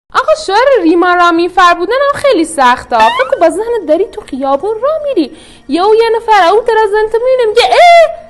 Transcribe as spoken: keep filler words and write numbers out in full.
آقا شعر ریما رامی فر بودن هم خیلی سخته. فکر با ذهنت داری تو خیابون را میری، یهو یه نفر او طرف زنت میبینه میگه اه